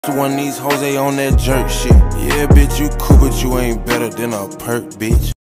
One of these hoes, they on that jerk shit. Yeah, bitch, you cool, but you ain't better than a perk, bitch.